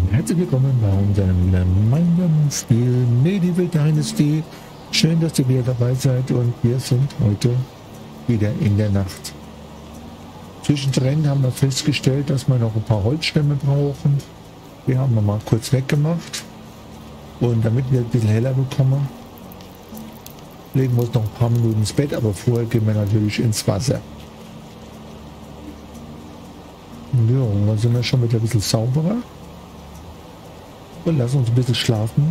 Herzlich willkommen bei unserem gemeinsamen Spiel Medieval Dynasty. Schön, dass ihr wieder dabei seid und wir sind heute wieder in der Nacht. Zwischendrin haben wir festgestellt, dass wir noch ein paar Holzstämme brauchen. Die haben wir mal kurz weggemacht. Und damit wir ein bisschen heller bekommen, legen wir uns noch ein paar Minuten ins Bett, aber vorher gehen wir natürlich ins Wasser. Ja, dann sind wir schon wieder ein bisschen sauberer. Und lassen uns ein bisschen schlafen,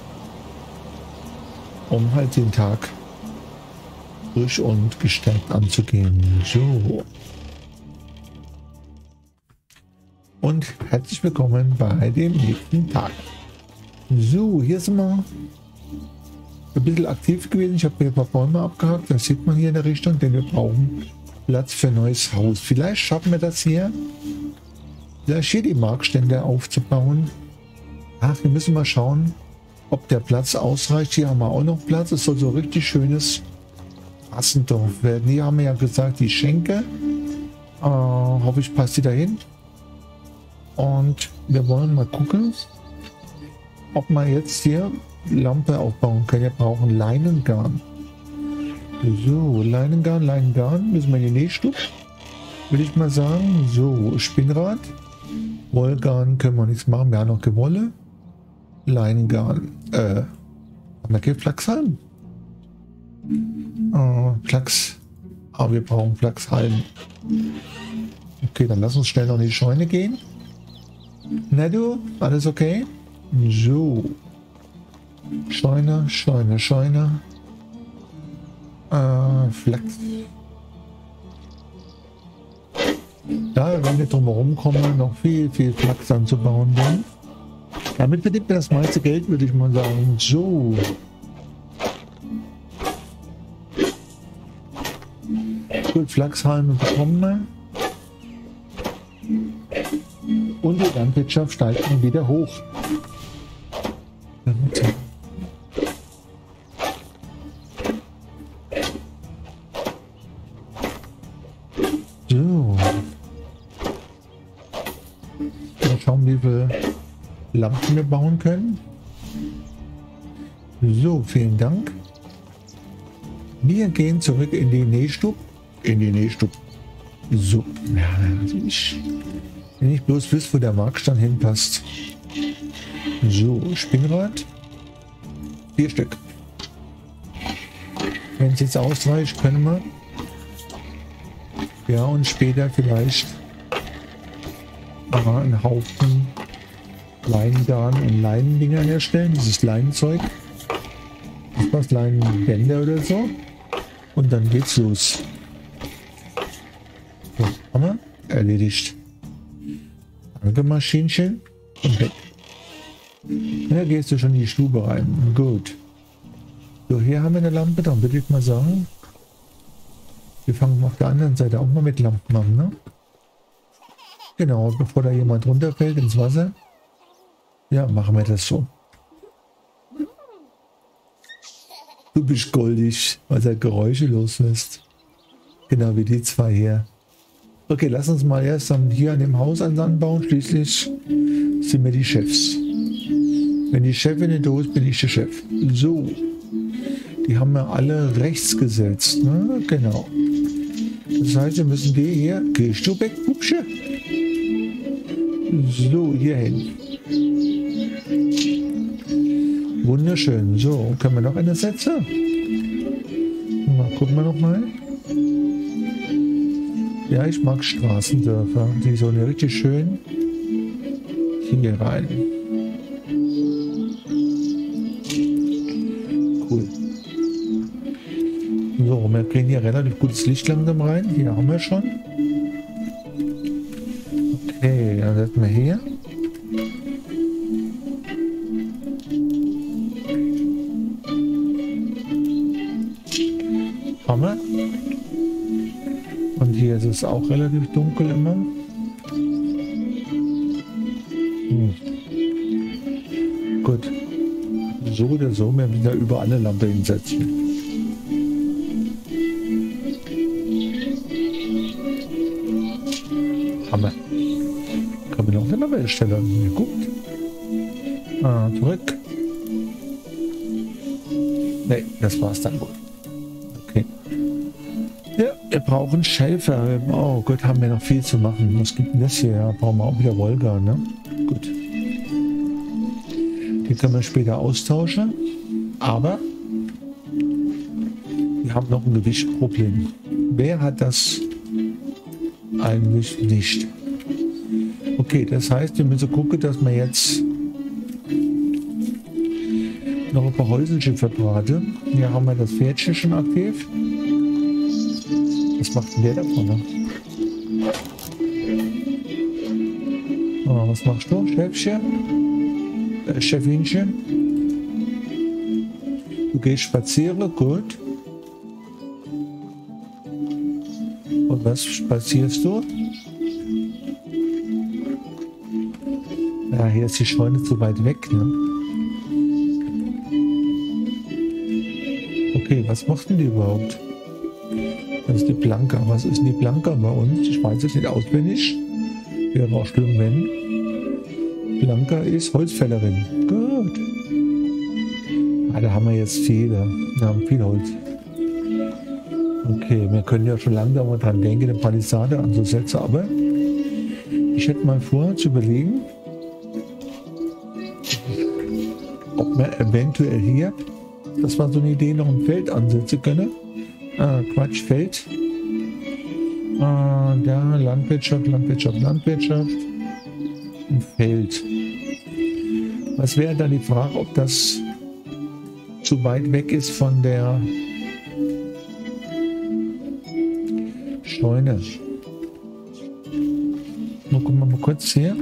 um halt den Tag frisch und gestärkt anzugehen. So. Und herzlich willkommen bei dem nächsten Tag. So, hier sind wir ein bisschen aktiv gewesen. Ich habe hier ein paar Bäume abgehakt. Das sieht man hier in der Richtung, denn wir brauchen Platz für ein neues Haus. Vielleicht schaffen wir das hier, vielleicht hier die Marktstände aufzubauen. Ach, wir müssen mal schauen, ob der Platz ausreicht. Hier haben wir auch noch Platz. Es soll so richtig schönes Assendorf werden. Hier haben wir ja gesagt, die Schenke. Hoffe ich, passt die dahin. Und wir wollen mal gucken, ob wir jetzt hier Lampe aufbauen können. Wir brauchen Leinengarn. So, Leinengarn. Müssen wir in die Nähstube. Würde ich mal sagen. So, Spinnrad. Wollgarn können wir nichts machen. Wir haben noch Gewolle. Leinengarn. Haben wir kein Flachshalm? Flachs. Aber wir brauchen Flachshalm. Okay, dann lass uns schnell noch in die Scheune gehen. Na du, alles okay? So. Scheune. Flachs. Da, wenn wir drum herum kommen, noch viel Flachs anzubauen. Dann. Damit verdient man das meiste Geld, würde ich mal sagen. So. Gut, Flachshalme bekommen wir. Und die Landwirtschaft steigt dann wieder hoch. So. Mal schauen, wie viele Lampen wir bauen können. So, vielen Dank. Wir gehen zurück in die Nähstube. So. Ja, wenn ich bloß wüsste, wo der Marktstand hinpasst. So, Spinnrad. 4 Stück. Wenn es jetzt ausreicht, können wir. Ja, und später vielleicht einen Haufen Leinengarn und Leinendinger herstellen. Dieses Leinenzeug. Das was Leinenbänder oder so. Und dann geht's los. So, haben wir erledigt. Danke, Maschinchen. Und weg. Ja, gehst du schon in die Stube rein. Gut. So, hier haben wir eine Lampe. Dann würde ich mal sagen, wir fangen auf der anderen Seite auch mal mit Lampen an, ne? Genau, bevor da jemand runterfällt ins Wasser. Ja, machen wir das so. Du bist goldig, weil er Geräusche loslässt. Genau wie die zwei hier. Okay, lass uns mal erst hier an dem Haus anbauen. Schließlich sind wir die Chefs. Wenn die Chefin nicht da ist, bin ich der Chef. So. Die haben wir alle rechts gesetzt. Ne? Genau. Das heißt, wir müssen die hier. Gehst du weg, Pupsche? So, hier hin. Wunderschön. So, können wir noch eine setzen? Mal gucken wir noch mal. Ja, ich mag Straßendörfer. Die so eine richtig schön hier rein. Cool. So, wir kriegen hier relativ gutes Licht langsam rein. Hier haben wir schon. Okay, dann setzen wir hier. Haben wir. Und hier ist es auch relativ dunkel immer. Gut. So oder so, wir müssen ja überall eine Lampe hinsetzen. Hammer. Kann man noch eine Lampe erstellen? Geguckt. Zurück. Ne, das war's dann wohl. Okay. Ja, wir brauchen Schäfer. Oh Gott, haben wir noch viel zu machen. Was gibt denn das hier? Ja, brauchen wir auch wieder Wolga, ne? Gut. Die können wir später austauschen. Aber wir haben noch ein Gewichtproblem. Wer hat das eigentlich nicht? Okay, das heißt, wir müssen gucken, dass wir jetzt noch ein paar Häuselchen verbraten. Hier haben wir das Pferdchen schon aktiv. Was macht denn der da vorne? Oh, was machst du, Chefchen? Chefinchen? Du gehst spazieren, gut. Und was spazierst du? Ja, hier ist die Scheune zu weit weg, ne? Okay, was macht denn die überhaupt? Das ist die Blanka. Was ist denn die Blanka bei uns? Ich weiß es nicht auswendig. Wäre auch schlimm, wenn. Blanka ist Holzfällerin. Gut. Ah, da haben wir jetzt viele. Wir haben viel Holz. Okay, wir können ja schon langsam dran denken, eine Palisade anzusetzen, aber ich hätte mal vor zu überlegen, ob wir eventuell hier, das war so eine Idee, noch ein Feld ansetzen können. Quatsch, Feld. Da, Landwirtschaft, Landwirtschaft, Landwirtschaft. Ein Feld. Was wäre dann die Frage, ob das zu weit weg ist von der Scheune. Mal gucken wir mal kurz her.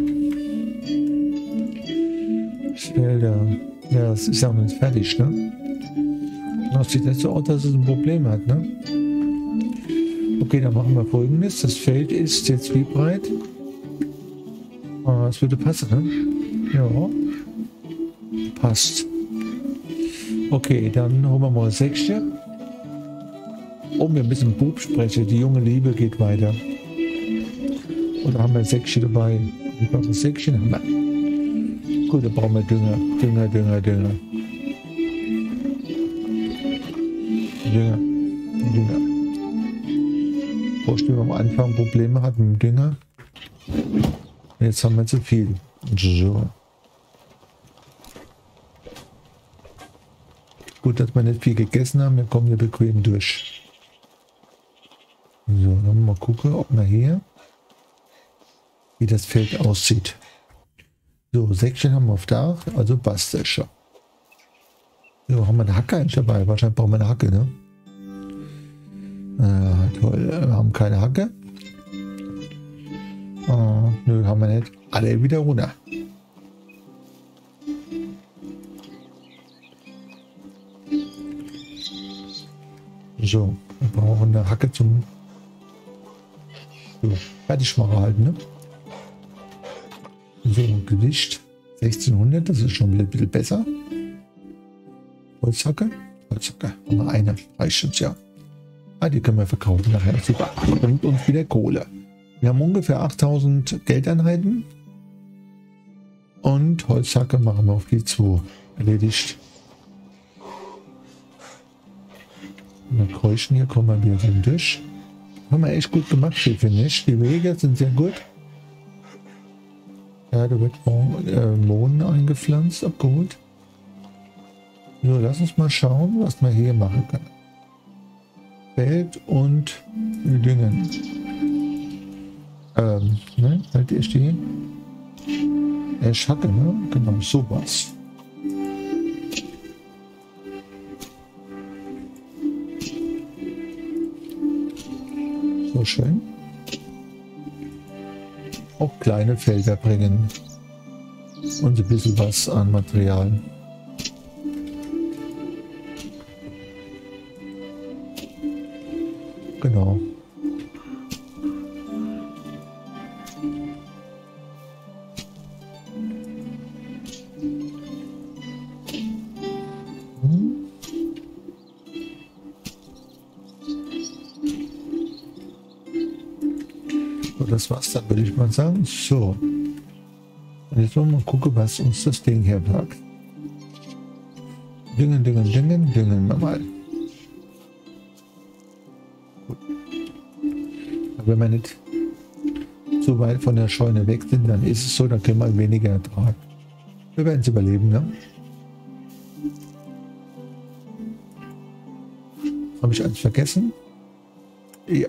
Felder. Ja, das ist ja noch nicht fertig, ne? Das sieht nicht so aus, dass es ein Problem hat, ne? Okay, dann machen wir Folgendes. Das Feld ist jetzt wie breit? Es würde passen, ne? Ja. Passt. Okay, dann holen wir mal 6. Oh, wir müssen Bub sprechen. Die junge Liebe geht weiter. Oder haben wir 6 dabei? Ich glaube, 6 haben wir. Gut, dann brauchen wir Dünger. Dünger. Dünger. Vorstellen, wir am Anfang Probleme hatten mit dem Dünger. Jetzt haben wir zu viel. So. Gut, dass wir nicht viel gegessen haben. Wir kommen hier bequem durch. So, dann mal gucken, ob wir hier, wie das Feld aussieht. So, 6 haben wir auf Dach, also passt das schon. So, haben wir eine Hacke eigentlich dabei? Wahrscheinlich brauchen wir eine Hacke, ne? Toll, wir haben keine Hacke. Nö, haben wir nicht. Alle wieder runter. So, wir brauchen eine Hacke zum Fertigmachen halt, ne? So, Gewicht 1600, das ist schon wieder ein bisschen besser. Holzhacke, haben wir eine, reicht uns ja. Die können wir verkaufen nachher. Super, bringt uns wieder Kohle. Wir haben ungefähr 8000 Geldeinheiten. Und Holzhacke machen wir auf die 2. Erledigt. Und dann Kräuschen hier kommen wir wieder durch. Haben wir echt gut gemacht hier, finde ich. Die Wege sind sehr gut. Ja, da wird Mohn eingepflanzt, abgeholt. So, lass uns mal schauen, was man hier machen kann. Feld und Düngen. Ne? Halt ihr stehen. Schacke, ne? Genau, sowas. So schön. Auch kleine Felder bringen. Und ein bisschen was an Material. Genau. So, das war's dann, würde ich mal sagen. So. Und jetzt wollen wir mal gucken, was uns das Ding hier sagt. Düngen wir mal. Gut. Aber wenn wir nicht so weit von der Scheune weg sind, dann ist es so, dann können wir weniger Ertrag. Wir werden es überleben, ne? Habe ich eins vergessen? Ja.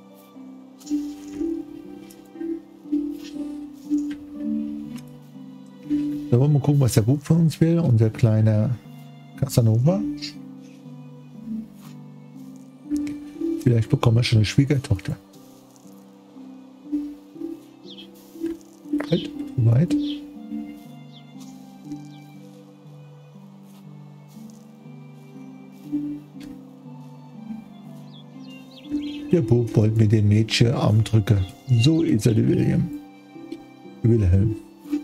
Da wollen wir gucken, was der Bub von uns will. Unser kleiner Casanova. Vielleicht bekommen wir schon eine Schwiegertochter. Halt, weit. Der Bub wollte mit dem Mädchen Arm drücken. So ist er, der William. Wilhelm.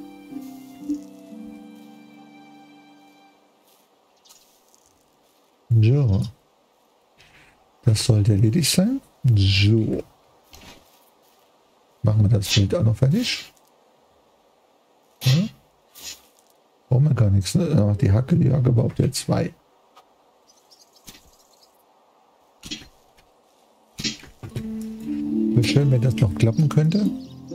So. Das sollte erledigt sein. So. Machen wir das Feld auch noch fertig. Ja. Brauchen wir gar nichts. Ne? Ach, die Hacke braucht ja 2. Wäre schön, wenn das noch klappen könnte.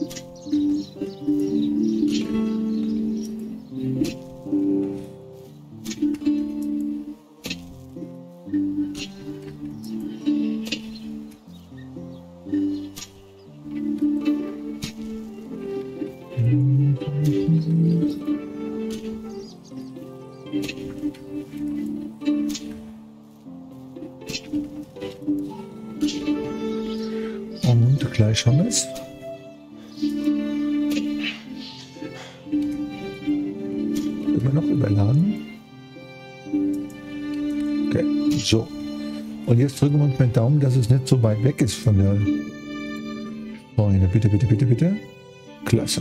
Und gleich haben wir es. Immer noch überladen. Okay, so. Und jetzt drücken wir uns mit dem Daumen, dass es nicht so weit weg ist von der Scheune. Bitte, bitte, bitte, bitte. Klasse.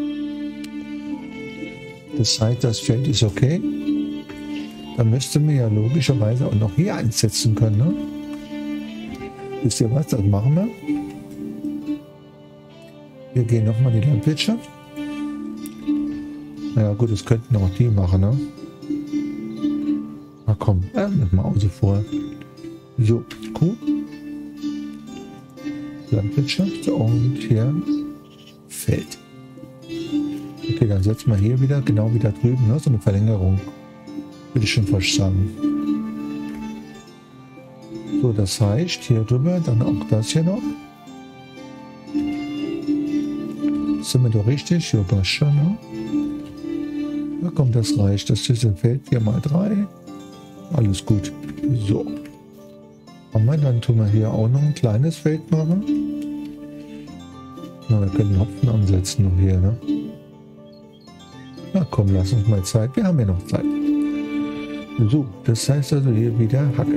Das heißt, das Feld ist okay. Dann müssten wir ja logischerweise auch noch hier einsetzen können. Ne? Wisst ihr was? Das machen wir. Wir gehen nochmal in die Landwirtschaft. Naja gut, das könnten auch die machen. Ne? Na komm, mal außen vor. So, Kuh. Landwirtschaft und hier Feld. Okay, dann setzen wir hier wieder, genau wie da drüben, ne? So eine Verlängerung. Würde ich schon fast sagen. So, das heißt, hier drüber, dann auch das hier noch. Sind wir doch richtig? Ja, passt schon, ne? Da kommt das reicht. Das ist ein Feld 4×3. Alles gut. So. Und dann tun wir hier auch noch ein kleines Feld machen. Na, wir können Hopfen ansetzen noch hier, ne? Na komm, lass uns mal Zeit. Wir haben ja noch Zeit. So, das heißt also hier wieder Hacke.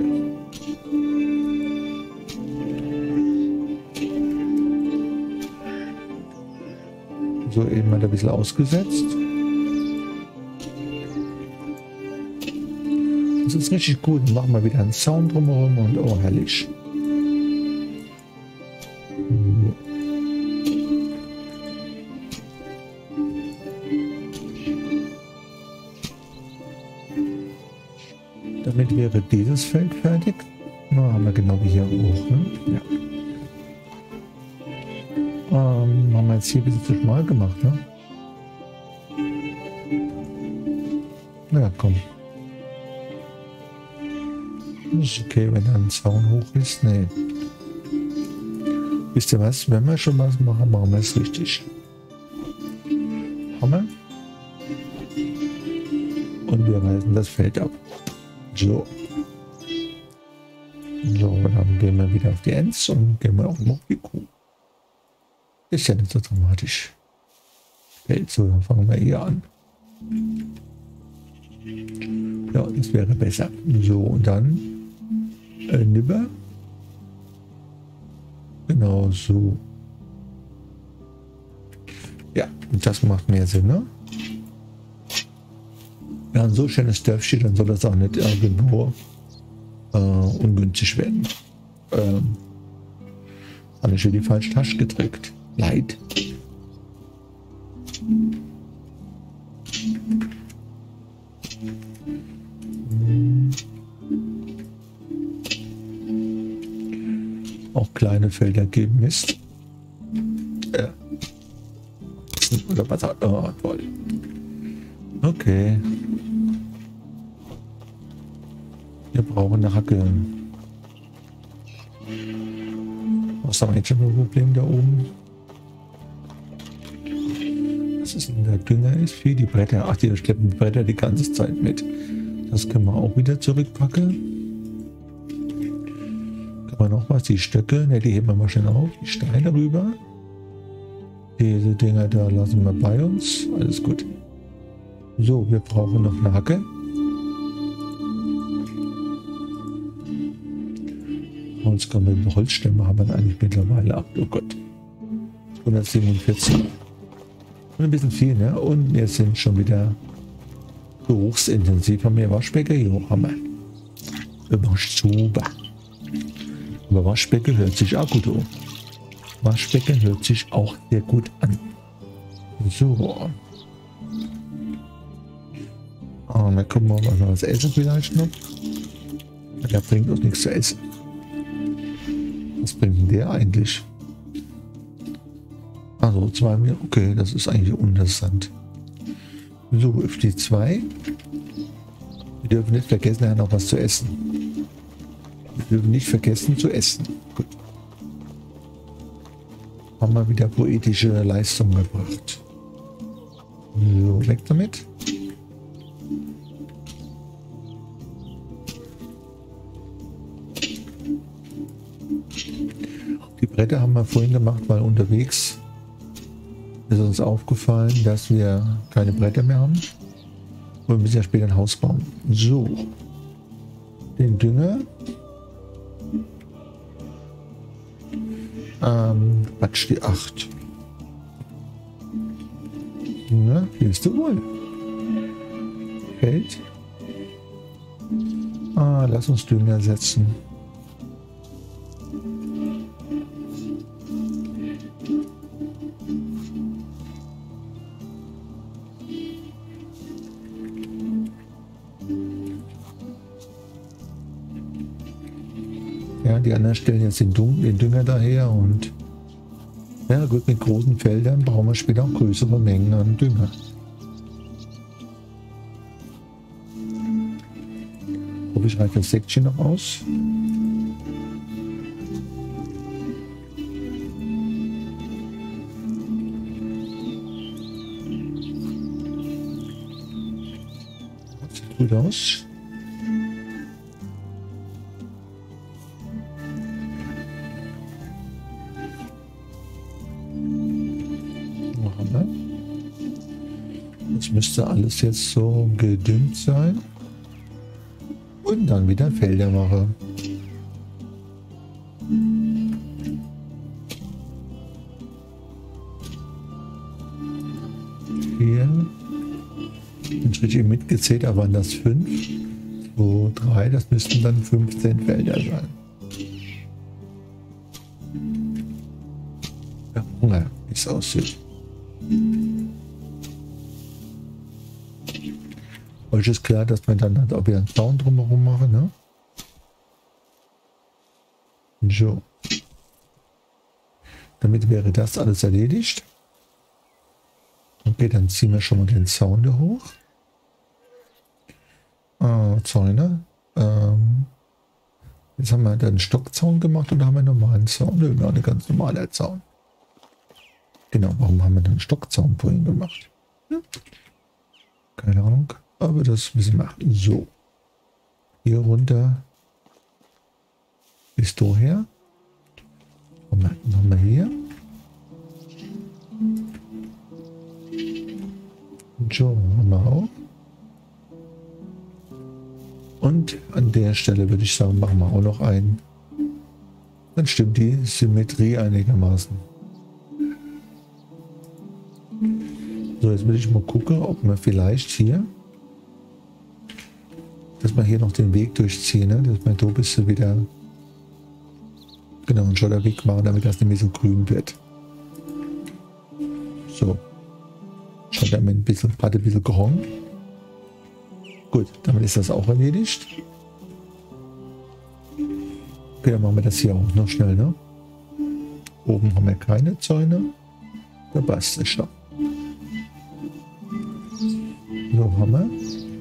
So, eben mal ein bisschen ausgesetzt. Das ist richtig gut. Dann machen wir wieder einen Zaun drumherum und oh, herrlich. Damit wäre dieses Feld fertig. Na, haben wir genau wie hier hoch. Ne? Ja. Haben wir jetzt hier ein bisschen zu schmal gemacht. Ne? Ja, komm. Ist okay, wenn da ein Zaun hoch ist. Nee. Wisst ihr was? Wenn wir schon was machen, machen wir es richtig. Hammer. Und wir reißen das Feld ab. So. So, dann gehen wir wieder auf die Ents und gehen wir auch noch auf die Kuh. Ist ja nicht so dramatisch. Feld so, dann fangen wir hier an. Ja, das wäre besser. So, und dann Nibber. Genau so. Ja, das macht mehr Sinn, ne? Ja, ein so schönes Dörfchen, dann soll das auch nicht irgendwo ungünstig werden. Habe ich schon die falsche Tasche gedrückt. Leid. Auch kleine Felder geben Mist. Oder was? Oh, toll. Okay. Wir brauchen eine Hacke. Was haben wir jetzt schon ein Problem da oben? Was ist denn der Dünger? Ist viel die Bretter. Ach, die schleppen Bretter die ganze Zeit mit. Das können wir auch wieder zurückpacken. Kann man noch was? Die Stöcke, ne, die heben wir mal schnell auf. Die Steine rüber. Diese Dinger da lassen wir bei uns. Alles gut. So, wir brauchen noch eine Hacke. Holz kann man, Holzstämme haben wir eigentlich mittlerweile ab. Oh Gott. 147. Und ein bisschen viel, ne? Und wir sind schon wieder berufsintensiv. Haben wir Waschbecken? Jo, haben wir. Super. Aber Waschbecken hört sich auch gut an. Waschbecken hört sich auch sehr gut an. So. Wir gucken mal, ob wir was essen vielleicht noch. Der bringt uns nichts zu essen. Was bringt denn der eigentlich? Also 2 Minuten. Okay, das ist eigentlich uninteressant. So, FD2. Wir dürfen nicht vergessen, er hat noch was zu essen. Wir dürfen nicht vergessen zu essen. Gut. Haben wir wieder poetische Leistung gebracht. So, weg damit. Die Bretter haben wir vorhin gemacht, weil unterwegs ist uns aufgefallen, dass wir keine Bretter mehr haben. Und wir müssen ja später ein Haus bauen. So. Den Dünger. Quatsch, die 8. Na, willst du wohl? Feld. Lass uns Dünger setzen. Ja, die anderen stellen jetzt den Dünger daher und ja gut, mit großen Feldern brauchen wir später auch größere Mengen an Dünger. Hoffe ich, reicht das Säckchen noch aus. Das sieht gut aus. Das müsste alles jetzt so gedüngt sein. Und dann wieder Felder machen. Hier. Bin ich richtig mitgezählt, aber waren das 5, 2, 3, das müssten dann 15 Felder sein. Ja, Hunger, wie es aussieht. Euch ist klar, dass wir dann halt auch wieder einen Zaun drumherum machen, ne? So. Damit wäre das alles erledigt. Okay, dann ziehen wir schon mal den Zaun da hoch. Zäune. Jetzt haben wir dann einen Stockzaun gemacht oder haben wir einen normalen Zaun? Nö, noch ein ganz normaler Zaun. Genau, warum haben wir dann einen Stockzaun vorhin gemacht? Hm? Keine Ahnung. Aber das müssen wir machen. So. Hier runter. Bis daher. Und dann haben wir hier. So, haben wir auch. Und an der Stelle würde ich sagen, machen wir auch noch einen. Dann stimmt die Symmetrie einigermaßen. So, jetzt will ich mal gucken, ob wir vielleicht hier, dass wir hier noch den Weg durchziehen, ne? Dass wir da ein bisschen wieder, genau, einen Schotterweg machen, damit das nicht mehr so grün wird. So. Schon damit ein bisschen, gerade ein bisschen grün. Gut, damit ist das auch erledigt. Okay, dann machen wir das hier auch noch schnell, ne? Oben haben wir keine Zäune. Da passt es schon. So haben wir.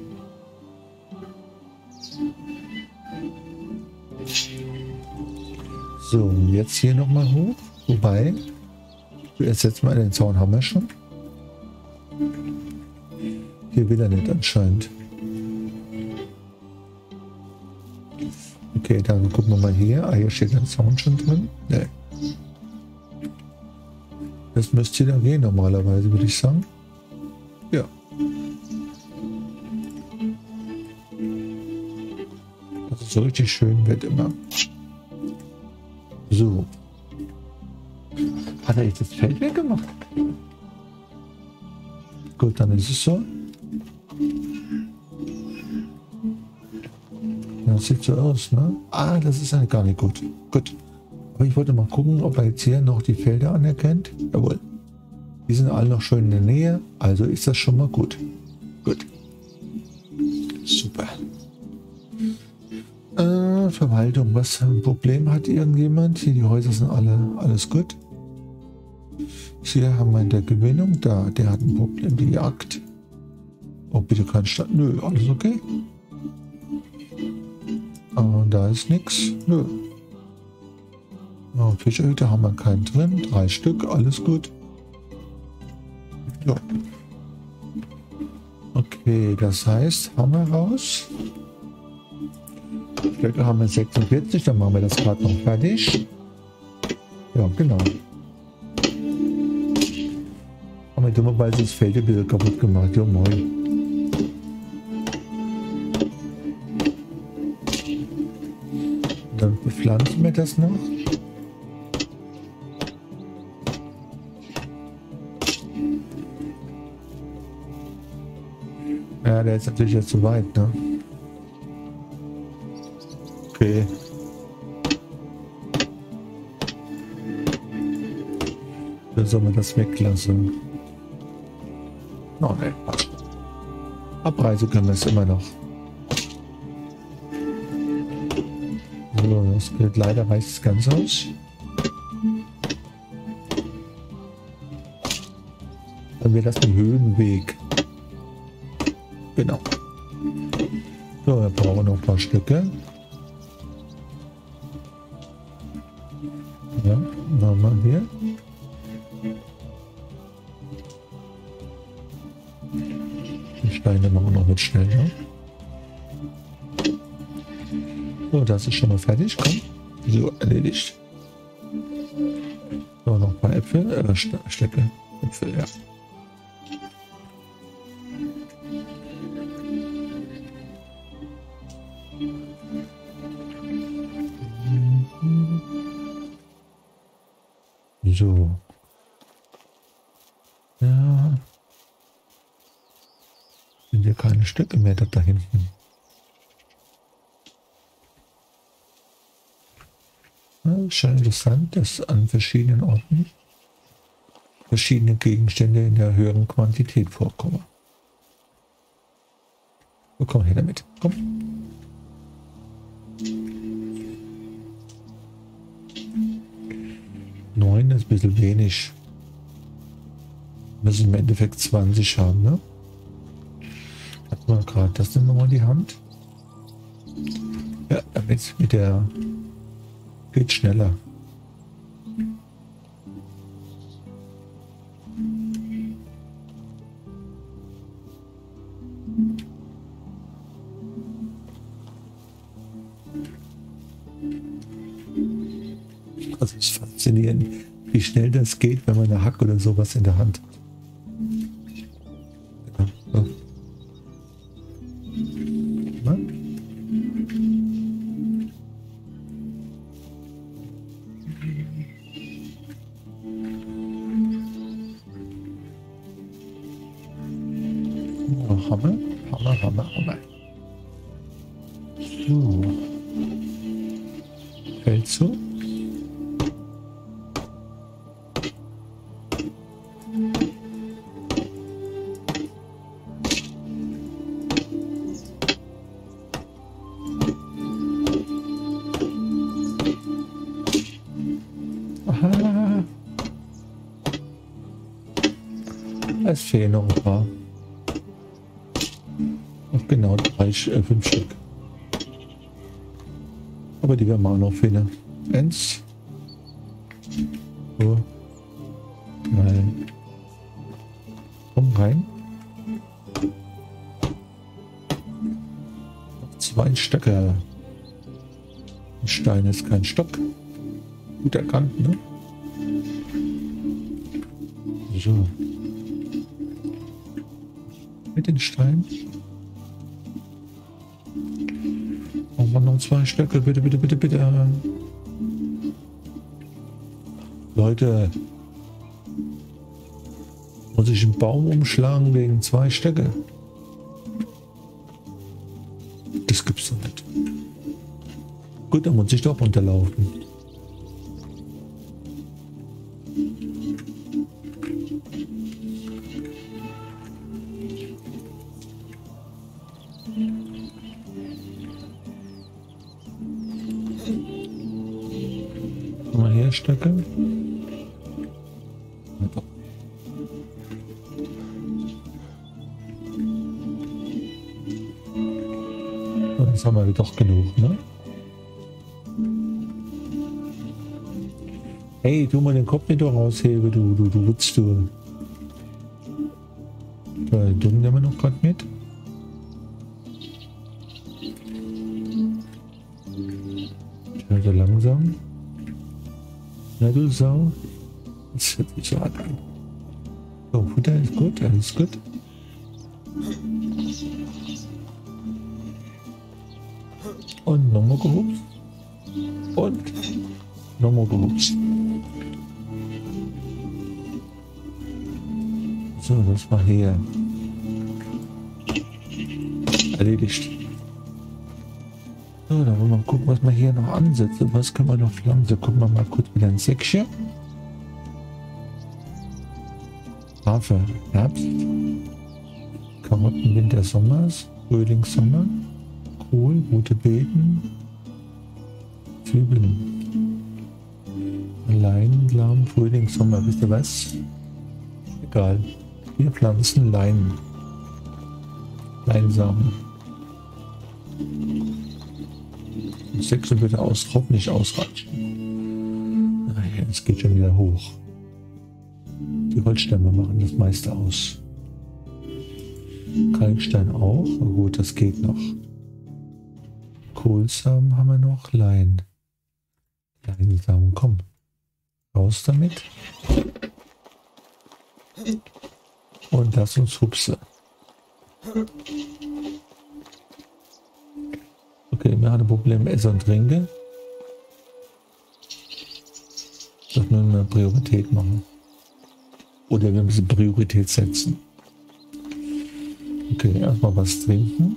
So, und jetzt hier nochmal hoch. Wobei, jetzt setzen wir den Zaun, haben wir schon. Hier will er nicht anscheinend. Okay, dann gucken wir mal hier. Ah, hier steht der Zaun schon drin. Nee. Das müsste da gehen normalerweise, würde ich sagen. Ja. Also so richtig schön wird immer. So. Hat er jetzt das Feld weggemacht? Gut, dann ist es so. Das sieht so aus, ne? Ah, das ist eigentlich gar nicht gut. Gut. Aber ich wollte mal gucken, ob er jetzt hier noch die Felder anerkennt. Jawohl. Die sind alle noch schön in der Nähe. Also ist das schon mal gut. Gut. Super. Verwaltung. Was für ein Problem hat irgendjemand? Hier, die Häuser sind alles gut. Hier haben wir in der Gewinnung. Da, der hat ein Problem. Die Jagd. Oh, bitte kein Stadt. Nö, alles okay. Da ist nichts. Nö. Fischerhütte haben wir keinen drin. 3 Stück, alles gut. Ja. Okay, das heißt, haben wir raus. Stöcke haben wir 46, dann machen wir das gerade noch fertig. Ja, genau. Haben wir dummerweise das Feld ein bisschen kaputt gemacht. Ja, moin. Dann bepflanzen wir das noch. Ja, der ist natürlich jetzt zu weit, ne? Okay. Dann soll man das weglassen. Oh ne, passt. Abreise können wir es immer noch. So, das geht leider, reicht es ganz aus. Dann wird das ein Höhenweg. Genau. So, wir brauchen noch ein paar Stücke. Ja, nochmal hier. Die Steine machen wir noch mit schnell, ne? So, das ist schon mal fertig. Komm. So, erledigt. So, noch ein paar Äpfel, Stöcke. Äpfel, ja. So. Ja. Sind hier keine Stücke mehr da hinten. Ja, ist schon interessant, dass an verschiedenen Orten verschiedene Gegenstände in der höheren Quantität vorkommen. So, komm her damit. Komm. Neun ist ein bisschen wenig. Wir müssen im Endeffekt 20 haben, ne? Hat man gerade, das nehmen wir mal in die Hand. Ja, damit mit der geht schneller. Also es ist faszinierend, wie schnell das geht, wenn man eine Hack oder sowas in der Hand hat. Ja, so. Hammer, Hammer, Hammer, Hammer. So. Fällt so. Es fehlen noch ein paar. Noch genau 5 Stück. Aber die werden wir auch noch finden. 1. So. Nein. Komm rein. 2 Stöcke. Ein Stein ist kein Stock. Gut erkannt, ne? So. Mit den Steinen. Machen wir noch 2 Stöcke. Bitte, bitte, bitte, bitte. Leute. Muss ich einen Baum umschlagen wegen 2 Stöcke? Das gibt's doch nicht. Gut, dann muss ich doch runterlaufen. Mal her, Stöcke. Jetzt haben wir doch genug, ne? Hey, tu mal den Kopf nicht doch raushebe, du Wutz, du. Da düngen wir noch gerade mit. Ja, so langsam. Na du Sau. Das hört sich so hart an. So, Futter ist gut, alles gut. Und nochmal gehupst. Und nochmal gehupst. So, das war hier. Erledigt. So, dann wollen wir mal gucken, was wir hier noch ansetzen. Was können wir noch pflanzen? Gucken wir mal kurz wieder ein Säckchen. Hafer, Herbst. Karotten, Winter, Sommers. Frühling, Sommer. Kohl, rote Beeten. Zwiebeln. Leinen, Frühling, Sommer. Wisst ihr was? Egal. Wir pflanzen Leinen. Leinsamen. 6 wird hoffentlich ausreichen. Naja, es geht schon wieder hoch. Die Holzstämme machen das meiste aus. Kalkstein auch. Na gut, das geht noch. Kohlsamen haben wir noch. Leinsamen, komm. Raus damit. Und lass uns hupse. Okay, wir haben ein Problem mit Essen und Trinken. Das müssen wir Priorität machen. Oder wir müssen Priorität setzen. Okay, erstmal was trinken.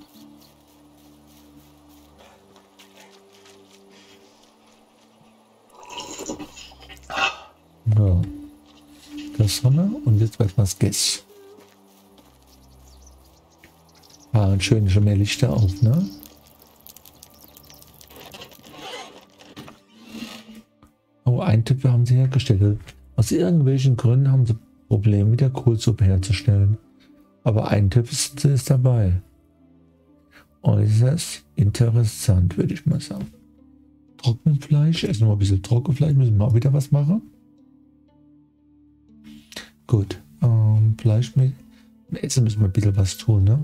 Ja. Das haben wir. Und jetzt wird was gegessen. Und schön schon mehr Lichter auf, ne? Oh, Eintöpfe haben sie hergestellt. Aus irgendwelchen Gründen haben sie Probleme mit der Kohlsuppe herzustellen. Aber Eintöpfe ist dabei. Äußerst interessant, würde ich mal sagen. Trockenfleisch, essen wir mal ein bisschen Trockenfleisch, müssen wir auch wieder was machen. Gut, Fleisch mit Essen müssen wir ein bisschen was tun, ne?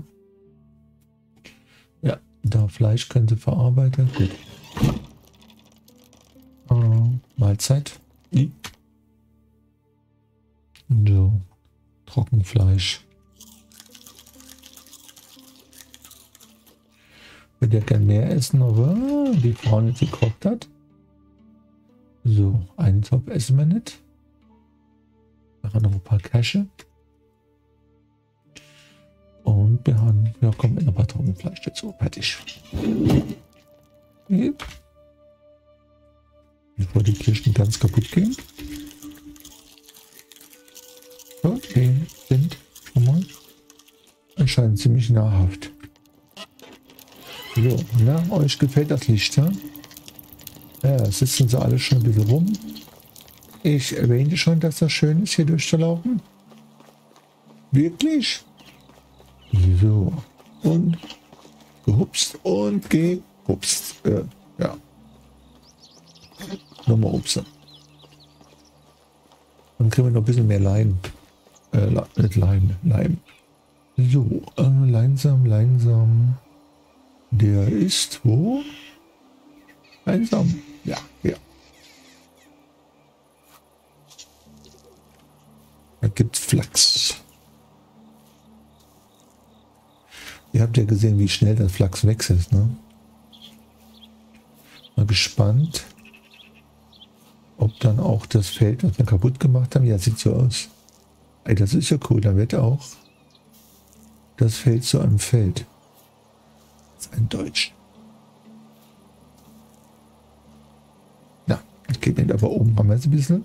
Ja, da Fleisch könnte verarbeiten. Gut. Mahlzeit. So, Trockenfleisch. Ich würde ja gerne mehr essen, aber die Frau nicht gekocht hat. So, einen Topf essen wir nicht. Wir haben noch ein paar Käse. Und wir haben, ja komm, noch ein paar Trockenfleisch dazu. Fertig. Yep. Bevor die Kirschen ganz kaputt gehen. So, die sind schon mal anscheinend ziemlich nahrhaft. So, na, euch gefällt das Licht, ja? Ja, sitzen sie alle schon ein bisschen rum. Ich erwähnte schon, dass das schön ist, hier durchzulaufen. Wirklich? So. Und gehupst und gehupst. Ja. Nochmal hupsen. Dann kriegen wir noch ein bisschen mehr Leim. Nicht Leim. So, langsam. Der ist wo? Langsam. Ja. Da gibt's Flachs. Ihr habt ja gesehen, wie schnell das Flachs wechselt, ne? Mal gespannt, ob dann auch das Feld, was wir kaputt gemacht haben, ja, sieht so aus. Ey, das ist ja cool, da wird auch das Feld zu einem Feld. Das ist ein Deutsch. Ja, das geht nicht, aber oben haben wir es ein bisschen.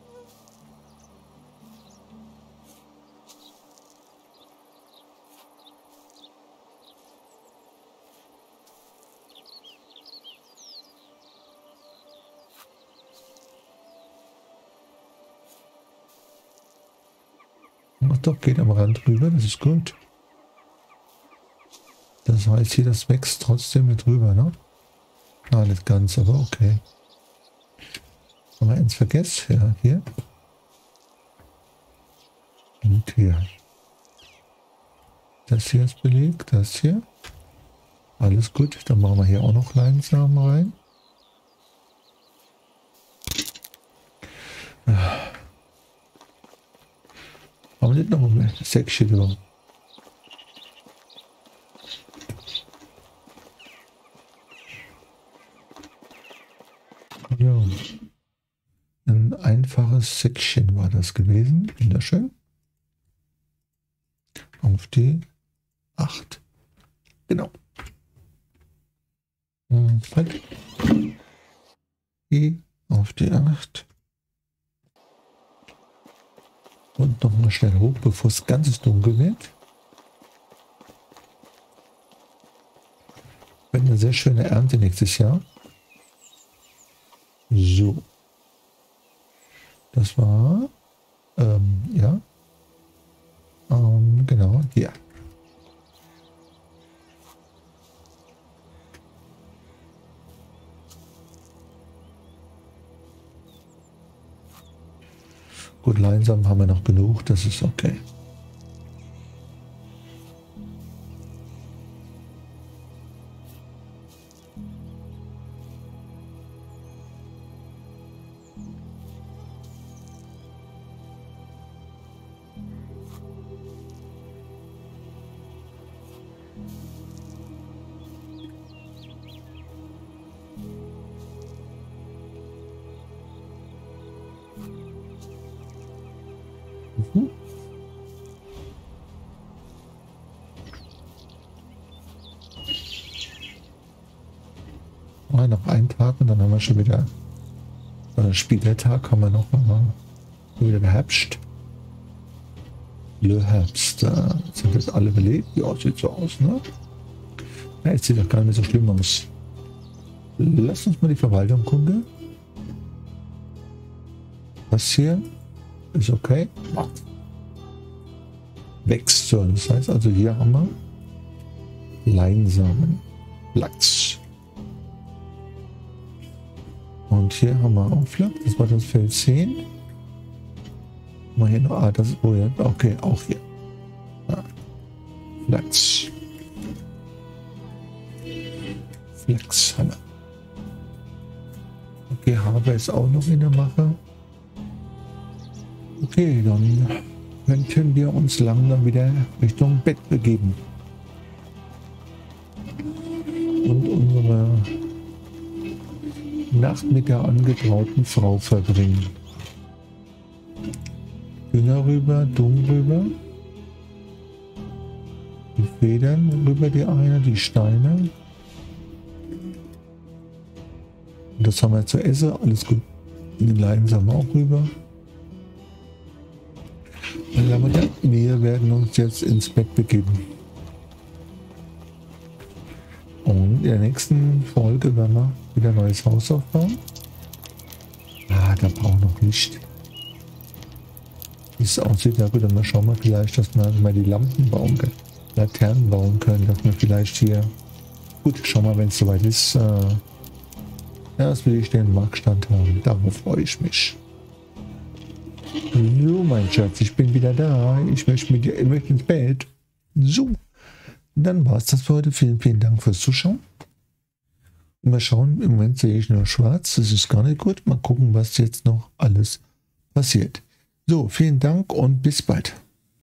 Ach doch, geht am Rand rüber, das ist gut. Das heißt hier, das wächst trotzdem mit rüber, ne? Ah, nicht ganz, aber okay. Haben wir eins vergessen? Ja, hier. Und hier. Das hier ist belegt, das hier. Alles gut, dann machen wir hier auch noch Leinsamen rein. Aber nicht noch ein Säckchen drüber. Ja. Ein einfaches Säckchen war das gewesen. Wunderschön. Auf die 8. Genau. Halt. Auf die 8. Und nochmal schnell hoch, bevor es ganz dunkel wird. Wird eine sehr schöne Ernte nächstes Jahr. So. Das war, ja. Genau, hier. Gut, Leinsamen haben wir noch genug, das ist okay. Noch einen Tag und dann haben wir schon wieder Spieltag, haben wir noch mal wieder der Herbst. Le Herbst, sind das alle belegt? Ja, sieht so aus, ne? Ja, jetzt sieht doch gar nicht mehr so schlimm aus. Lass uns mal die Verwaltung gucken. Das hier ist okay. Wächst so. Das heißt also, hier haben wir Leinsamen. Lachs. Und hier haben wir auch Flachs. Das war das Feld 10. Mal hier noch. Das ist wohl. Okay, auch hier. Ja. Flachs. Flachs haben wir. Okay, Haber ist auch noch in der Mache. Okay, dann könnten wir uns langsam wieder Richtung Bett begeben. Und unsere Nacht mit der angetrauten Frau verbringen. Dünger rüber, Dung rüber. Die Federn rüber, die eine, die Steine. Und das haben wir zu essen, alles gut. Den Leinsamen auch rüber. Wir werden uns jetzt ins Bett begeben. Und in der nächsten Folge werden wir wieder ein neues Haus aufbauen. Ah, da braucht noch Licht. wie es aussieht. Ja gut, dann mal schauen wir vielleicht, dass wir mal die Lampen bauen können. Laternen bauen können, dass wir vielleicht hier... Gut, schauen wir, wenn es soweit ist. Erst will ich den Marktstand haben. Darauf freue ich mich. So, mein Schatz, ich bin wieder da. Ich möchte mit dir ins Bett. So, dann war es das für heute. Vielen, vielen Dank fürs Zuschauen. Mal schauen, im Moment sehe ich nur schwarz. Das ist gar nicht gut. Mal gucken, was jetzt noch alles passiert. So, vielen Dank und bis bald.